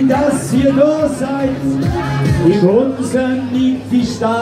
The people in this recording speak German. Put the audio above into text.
dass ihr da seid, in unserem Lied die Stadt.